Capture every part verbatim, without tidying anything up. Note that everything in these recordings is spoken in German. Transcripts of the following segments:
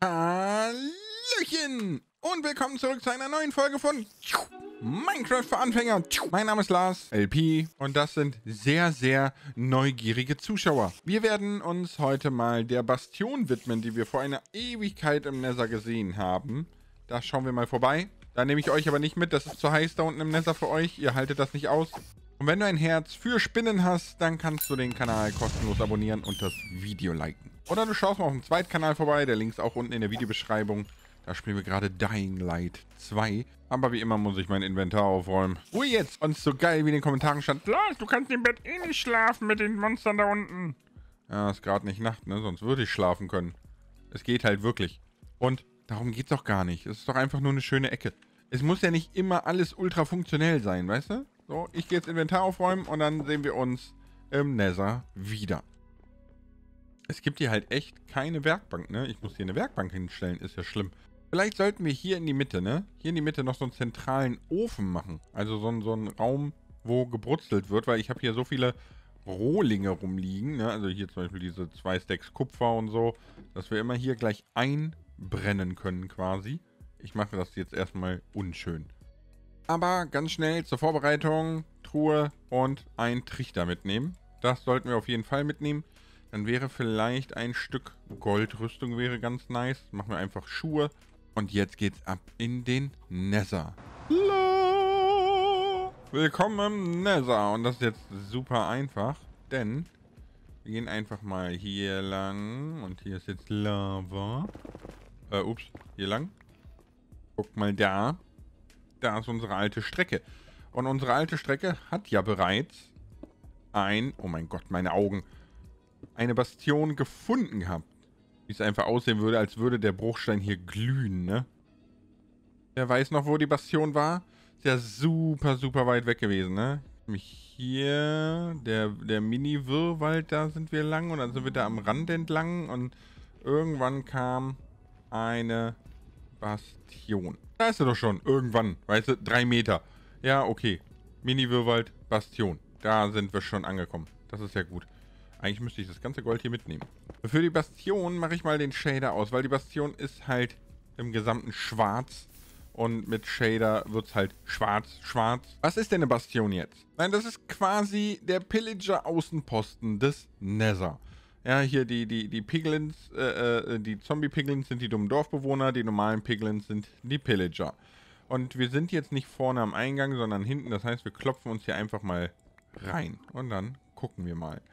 Hallöchen und willkommen zurück zu einer neuen Folge von Minecraft für Anfänger. Mein Name ist Lars, L P, und das sind sehr, sehr neugierige Zuschauer. Wir werden uns heute mal der Bastion widmen, die wir vor einer Ewigkeit im Nether gesehen haben. Da schauen wir mal vorbei. Da nehme ich euch aber nicht mit, das ist zu heiß da unten im Nether für euch. Ihr haltet das nicht aus. Und wenn du ein Herz für Spinnen hast, dann kannst du den Kanal kostenlos abonnieren und das Video liken. Oder du schaust mal auf dem zweiten Kanal vorbei, der Link ist auch unten in der Videobeschreibung. Da spielen wir gerade Dying Light zwei. Aber wie immer muss ich mein Inventar aufräumen. Ui, jetzt! Und so geil, wie in den Kommentaren stand. Lars, du kannst im Bett eh nicht schlafen mit den Monstern da unten. Ja, ist gerade nicht Nacht, ne? Sonst würde ich schlafen können. Es geht halt wirklich. Und darum geht's doch gar nicht. Es ist doch einfach nur eine schöne Ecke. Es muss ja nicht immer alles ultra funktionell sein, weißt du? So, ich gehe jetzt Inventar aufräumen und dann sehen wir uns im Nether wieder. Es gibt hier halt echt keine Werkbank, ne? Ich muss hier eine Werkbank hinstellen, ist ja schlimm. Vielleicht sollten wir hier in die Mitte, ne? Hier in die Mitte noch so einen zentralen Ofen machen. Also so, so einen Raum, wo gebrutzelt wird, weil ich habe hier so viele Rohlinge rumliegen, ne? Also hier zum Beispiel diese zwei Stacks Kupfer und so, dass wir immer hier gleich einbrennen können quasi. Ich mache das jetzt erstmal unschön. Aber ganz schnell zur Vorbereitung, Truhe und ein Trichter mitnehmen. Das sollten wir auf jeden Fall mitnehmen. Dann wäre vielleicht ein Stück Goldrüstung wäre ganz nice. Machen wir einfach Schuhe. Und jetzt geht's ab in den Nether. Hallo! Willkommen im Nether. Und das ist jetzt super einfach, denn wir gehen einfach mal hier lang. Und hier ist jetzt Lava. Äh, ups, hier lang. Guck mal da. Da ist unsere alte Strecke. Und unsere alte Strecke hat ja bereits ein, oh mein Gott, meine Augen, eine Bastion gefunden gehabt. Wie es einfach aussehen würde, als würde der Bruchstein hier glühen, ne? Wer weiß noch, wo die Bastion war? Ist ja super, super weit weg gewesen, ne? Nämlich hier, der, der Mini-Wirrwald, da sind wir lang und dann sind wir da am Rand entlang und irgendwann kam eine Bastion. Da ist sie doch schon, irgendwann, weißt du, drei Meter. Ja, okay. Mini-Wirrwald, Bastion. Da sind wir schon angekommen. Das ist ja gut. Eigentlich müsste ich das ganze Gold hier mitnehmen. Für die Bastion mache ich mal den Shader aus, weil die Bastion ist halt im Gesamten schwarz. Und mit Shader wird es halt schwarz, schwarz. Was ist denn eine Bastion jetzt? Nein, das ist quasi der Pillager-Außenposten des Nether. Ja, hier die, die, die Piglins, äh, äh, die Zombie-Piglins sind die dummen Dorfbewohner, die normalen Piglins sind die Pillager. Und wir sind jetzt nicht vorne am Eingang, sondern hinten. Das heißt, wir klopfen uns hier einfach mal rein. Und dann gucken wir mal.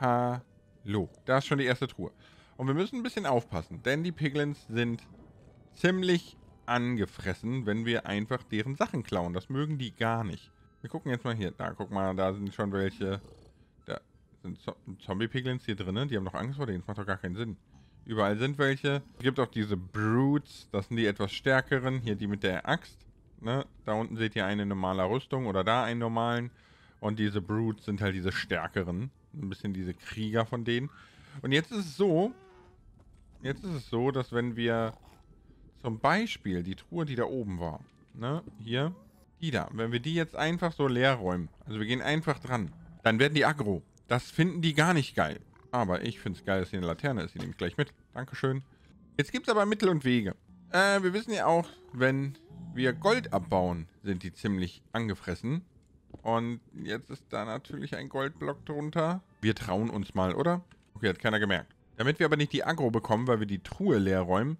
Hallo. Da ist schon die erste Truhe. Und wir müssen ein bisschen aufpassen, denn die Piglins sind ziemlich angefressen, wenn wir einfach deren Sachen klauen. Das mögen die gar nicht. Wir gucken jetzt mal hier. Da, guck mal, da sind schon welche. Da sind Zombie-Piglins hier drin. Die haben noch Angst vor denen. Das macht doch gar keinen Sinn. Überall sind welche. Es gibt auch diese Brutes. Das sind die etwas stärkeren. Hier die mit der Axt. Ne? Da unten seht ihr eine normale Rüstung oder da einen normalen. Und diese Brutes sind halt diese stärkeren. Ein bisschen diese Krieger von denen. Und jetzt ist es so, jetzt ist es so, dass wenn wir zum Beispiel die Truhe, die da oben war, ne, hier, die da, wenn wir die jetzt einfach so leer räumen, also wir gehen einfach dran, dann werden die aggro. Das finden die gar nicht geil. Aber ich finde es geil, dass hier eine Laterne ist. Die nehme ich gleich mit. Dankeschön. Jetzt gibt es aber Mittel und Wege. Äh, wir wissen ja auch, wenn wir Gold abbauen, sind die ziemlich angefressen. Und jetzt ist da natürlich ein Goldblock drunter. Wir trauen uns mal, oder? Okay, hat keiner gemerkt. Damit wir aber nicht die Aggro bekommen, weil wir die Truhe leer räumen,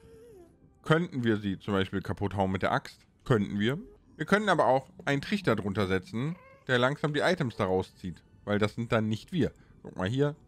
könnten wir sie zum Beispiel kaputt hauen mit der Axt. Könnten wir. Wir können aber auch einen Trichter drunter setzen, der langsam die Items da rauszieht. Weil das sind dann nicht wir. Guck mal hier.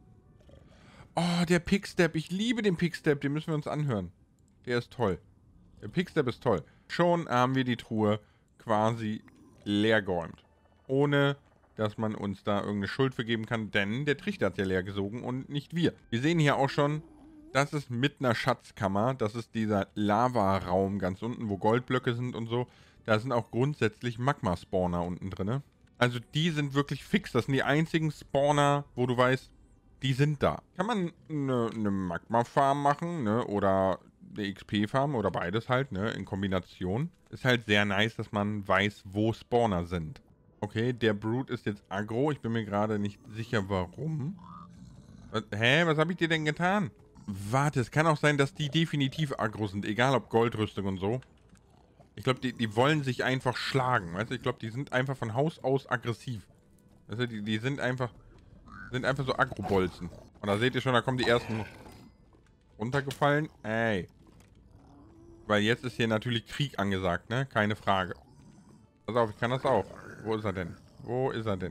Oh, der Pickstep. Ich liebe den Pickstep. Den müssen wir uns anhören. Der ist toll. Der Pickstep ist toll. Schon haben wir die Truhe quasi leer geräumt. Ohne, dass man uns da irgendeine Schuld vergeben kann, denn der Trichter hat ja leer gesogen und nicht wir. Wir sehen hier auch schon, das ist mit einer Schatzkammer. Das ist dieser Lava-Raum ganz unten, wo Goldblöcke sind und so. Da sind auch grundsätzlich Magma-Spawner unten drin. Also die sind wirklich fix. Das sind die einzigen Spawner, wo du weißt, die sind da. Kann man eine, eine Magma-Farm machen, ne? Oder eine X P-Farm oder beides halt, ne? In Kombination. Ist halt sehr nice, dass man weiß, wo Spawner sind. Okay, der Brute ist jetzt aggro. Ich bin mir gerade nicht sicher, warum. Was, hä, was habe ich dir denn getan? Warte, es kann auch sein, dass die definitiv aggro sind. Egal ob Goldrüstung und so. Ich glaube, die, die wollen sich einfach schlagen. Weißt du, ich glaube, die sind einfach von Haus aus aggressiv. Also die, die sind einfach, sind einfach so Aggro-Bolzen. Und da seht ihr schon, da kommen die ersten runtergefallen. Ey. Weil jetzt ist hier natürlich Krieg angesagt, ne? Keine Frage. Pass auf, ich kann das auch. Wo ist er denn? Wo ist er denn?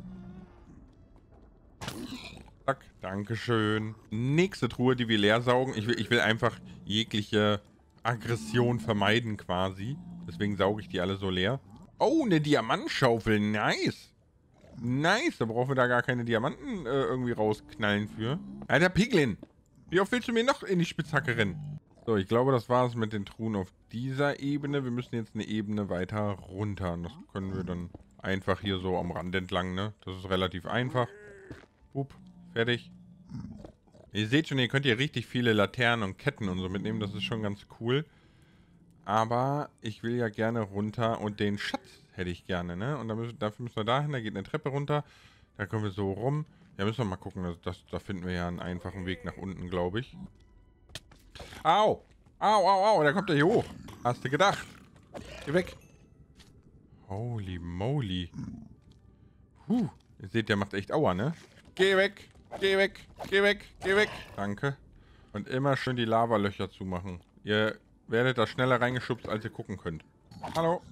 Zack, dankeschön. Nächste Truhe, die wir leer saugen. Ich will, ich will einfach jegliche Aggression vermeiden quasi. Deswegen sauge ich die alle so leer. Oh, eine Diamantschaufel. Nice. Nice. Da brauchen wir da gar keine Diamanten äh, irgendwie rausknallen für. Alter Piglin. Wie oft willst du mir noch in die Spitzhacke rennen? So, ich glaube, das war es mit den Truhen auf dieser Ebene. Wir müssen jetzt eine Ebene weiter runter. Und das können wir dann einfach hier so am Rand entlang, ne? Das ist relativ einfach. Up, fertig. Ihr seht schon, ihr könnt hier richtig viele Laternen und Ketten und so mitnehmen. Das ist schon ganz cool. Aber ich will ja gerne runter und den Schatz hätte ich gerne, ne? Und da müssen, dafür müssen wir dahin. Da geht eine Treppe runter. Da kommen wir so rum. Ja, müssen wir mal gucken. Das, das, da finden wir ja einen einfachen Weg nach unten, glaube ich. Au! Au, au, au, da kommt er hier hoch. Hast du gedacht? Geh weg. Holy moly. Puh. Ihr seht, der macht echt Aua, ne? Geh weg. Geh weg. Geh weg. Geh weg. Danke. Und immer schön die Lavalöcher zumachen. Ihr werdet da schneller reingeschubst, als ihr gucken könnt. Hallo.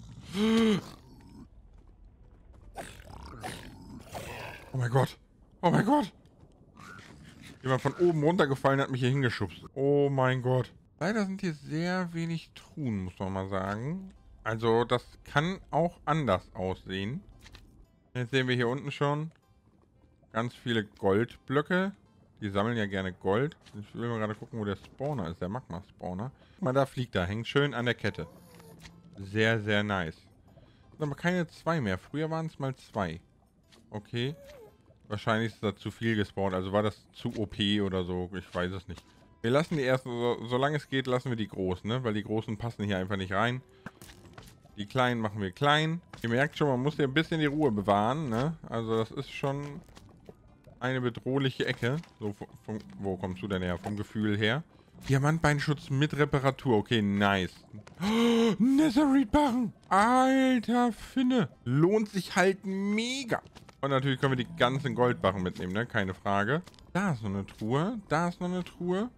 Oh mein Gott. Oh mein Gott. Jemand von oben runtergefallen hat mich hier hingeschubst. Oh mein Gott. Leider sind hier sehr wenig Truhen, muss man mal sagen. Also das kann auch anders aussehen. Jetzt sehen wir hier unten schon ganz viele Goldblöcke. Die sammeln ja gerne Gold. Ich will mal gerade gucken, wo der Spawner ist. Der Magma-Spawner. Guck mal, da fliegt er. Hängt schön an der Kette. Sehr, sehr nice. Sind aber keine zwei mehr. Früher waren es mal zwei. Okay. Wahrscheinlich ist da zu viel gespawnt. Also war das zu O P oder so. Ich weiß es nicht. Wir lassen die ersten, so, solange es geht, lassen wir die großen, ne? Weil die großen passen hier einfach nicht rein. Die kleinen machen wir klein. Ihr merkt schon, man muss hier ein bisschen die Ruhe bewahren, ne? Also das ist schon eine bedrohliche Ecke. So, vom, wo kommst du denn her? Vom Gefühl her. Diamantbeinschutz mit Reparatur. Okay, nice. Oh, Netherite-Barren. Alter Finne. Lohnt sich halt mega. Und natürlich können wir die ganzen Goldbarren mitnehmen, ne? Keine Frage. Da ist noch eine Truhe. Da ist noch eine Truhe.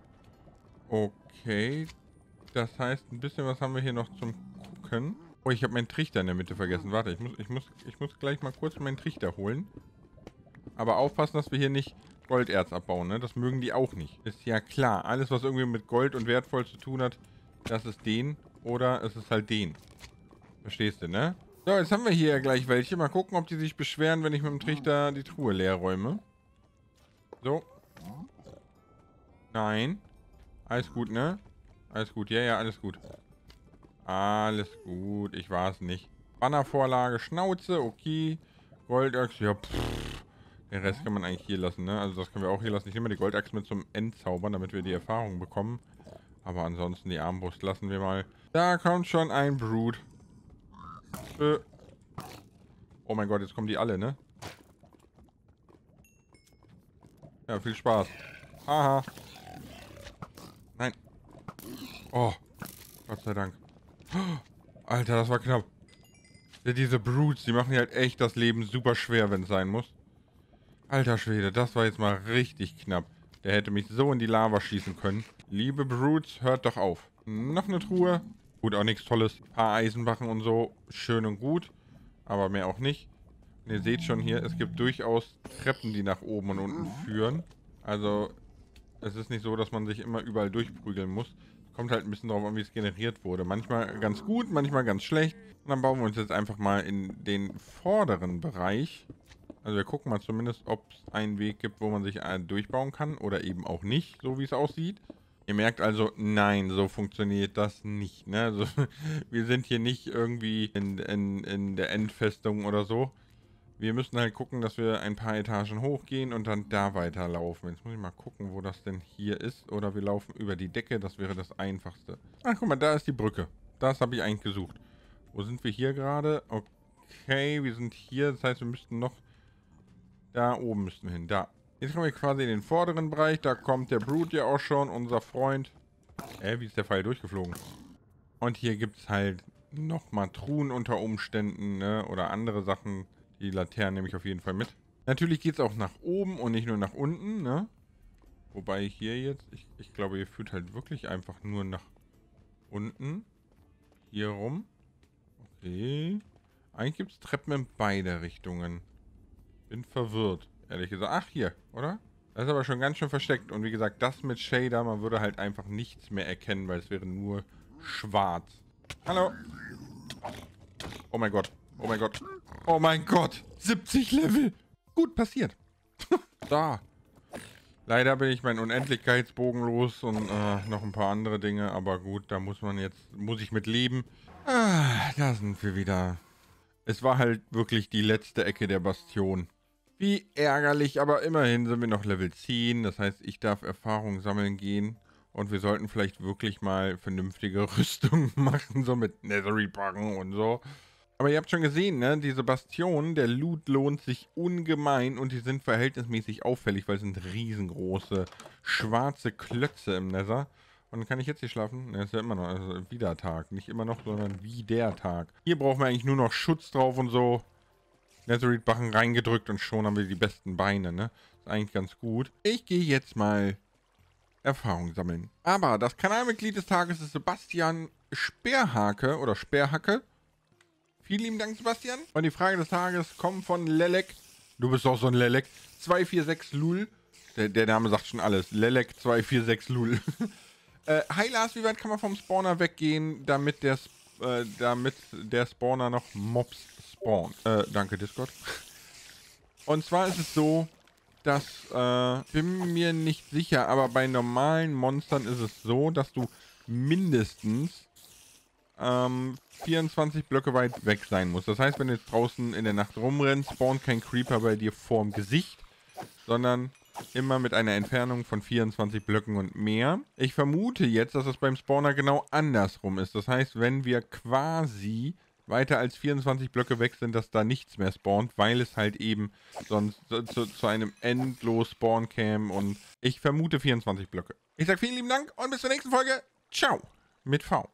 Okay. Das heißt, ein bisschen was haben wir hier noch zum Gucken. Oh, ich habe meinen Trichter in der Mitte vergessen. Warte, ich muss, ich muss, ich muss gleich mal kurz meinen Trichter holen. Aber aufpassen, dass wir hier nicht Golderz abbauen, ne? Das mögen die auch nicht. Ist ja klar. Alles, was irgendwie mit Gold und wertvoll zu tun hat, das ist den. Oder es ist halt den. Verstehst du, ne? So, jetzt haben wir hier ja gleich welche. Mal gucken, ob die sich beschweren, wenn ich mit dem Trichter die Truhe leer räume. So. Nein. Alles gut, ne? Alles gut. Ja, ja, alles gut. Alles gut. Ich war es nicht. Bannervorlage, Schnauze, okay. Goldachs, ja, pff. Den Rest kann man eigentlich hier lassen, ne? Also das können wir auch hier lassen. Ich nehme mal die Goldachs mit zum Endzaubern, damit wir die Erfahrung bekommen. Aber ansonsten die Armbrust lassen wir mal. Da kommt schon ein Brood. Äh. Oh mein Gott, jetzt kommen die alle, ne? Ja, viel Spaß. Haha. Nein. Oh. Gott sei Dank. Alter, das war knapp. Diese Brutes, die machen halt echt das Leben super schwer, wenn es sein muss. Alter Schwede, das war jetzt mal richtig knapp. Der hätte mich so in die Lava schießen können. Liebe Brutes, hört doch auf. Noch eine Truhe. Gut, auch nichts Tolles. Ein paar Eisenbachen und so. Schön und gut. Aber mehr auch nicht. Und ihr seht schon hier, es gibt durchaus Treppen, die nach oben und unten führen. Also, es ist nicht so, dass man sich immer überall durchprügeln muss. Kommt halt ein bisschen drauf an, wie es generiert wurde. Manchmal ganz gut, manchmal ganz schlecht. Und dann bauen wir uns jetzt einfach mal in den vorderen Bereich. Also wir gucken mal zumindest, ob es einen Weg gibt, wo man sich durchbauen kann. Oder eben auch nicht, so wie es aussieht. Ihr merkt also, nein, so funktioniert das nicht. Ne? Also, wir sind hier nicht irgendwie in, in, in der Endfestung oder so. Wir müssen halt gucken, dass wir ein paar Etagen hochgehen und dann da weiterlaufen. Jetzt muss ich mal gucken, wo das denn hier ist. Oder wir laufen über die Decke, das wäre das Einfachste. Ach, guck mal, da ist die Brücke. Das habe ich eigentlich gesucht. Wo sind wir hier gerade? Okay, wir sind hier. Das heißt, wir müssten noch... Da oben müssten wir hin. Da. Jetzt kommen wir quasi in den vorderen Bereich. Da kommt der Brute ja auch schon, unser Freund. Äh, wie ist der Pfeil durchgeflogen? Und hier gibt es halt nochmal Truhen unter Umständen, ne? Oder andere Sachen. Die Laternen nehme ich auf jeden Fall mit. Natürlich geht es auch nach oben und nicht nur nach unten, ne? Wobei hier jetzt, ich, ich glaube, hier führt halt wirklich einfach nur nach unten. Hier rum. Okay. Eigentlich gibt es Treppen in beide Richtungen. Bin verwirrt, ehrlich gesagt. Ach, hier, oder? Das ist aber schon ganz schön versteckt. Und wie gesagt, das mit Shader, man würde halt einfach nichts mehr erkennen, weil es wäre nur schwarz. Hallo. Oh mein Gott. Oh mein Gott. Oh mein Gott. siebzig Level. Gut passiert. Da. Leider bin ich meinen Unendlichkeitsbogen los und äh, noch ein paar andere Dinge. Aber gut, da muss man jetzt, muss ich mit leben. Ah, da sind wir wieder. Es war halt wirklich die letzte Ecke der Bastion. Wie ärgerlich, aber immerhin sind wir noch Level zehn. Das heißt, ich darf Erfahrung sammeln gehen. Und wir sollten vielleicht wirklich mal vernünftige Rüstung machen, so mit Netherite-Barren und so. Aber ihr habt schon gesehen, ne? Diese Bastionen, der Loot lohnt sich ungemein und die sind verhältnismäßig auffällig, weil es sind riesengroße, schwarze Klötze im Nether. Und kann ich jetzt hier schlafen? Ne, ist ja immer noch, also wieder Tag. Nicht immer noch, sondern wie der Tag. Hier brauchen wir eigentlich nur noch Schutz drauf und so. Netherite-Barren reingedrückt und schon haben wir die besten Beine, ne? Ist eigentlich ganz gut. Ich gehe jetzt mal Erfahrung sammeln. Aber das Kanalmitglied des Tages ist Sebastian Sperrhake oder Sperrhacke. Vielen lieben Dank, Sebastian. Und die Frage des Tages kommt von Lelek. Du bist auch so ein Lelek. zwei vier sechs Lul. Der, der Name sagt schon alles. Lelek zwei vier sechs Lul. äh, hi Lars, wie weit kann man vom Spawner weggehen, damit der, äh, damit der Spawner noch Mobs spawnt? Äh, danke Discord. Und zwar ist es so, dass, äh, bin mir nicht sicher, aber bei normalen Monstern ist es so, dass du mindestens ähm, vierundzwanzig Blöcke weit weg sein musst. Das heißt, wenn du jetzt draußen in der Nacht rumrennst, spawnt kein Creeper bei dir vorm Gesicht, sondern immer mit einer Entfernung von vierundzwanzig Blöcken und mehr. Ich vermute jetzt, dass es beim Spawner genau andersrum ist. Das heißt, wenn wir quasi weiter als vierundzwanzig Blöcke weg sind, dass da nichts mehr spawnt, weil es halt eben sonst zu, zu einem endlos Spawn käme und ich vermute vierundzwanzig Blöcke. Ich sage vielen lieben Dank und bis zur nächsten Folge. Ciao mit V.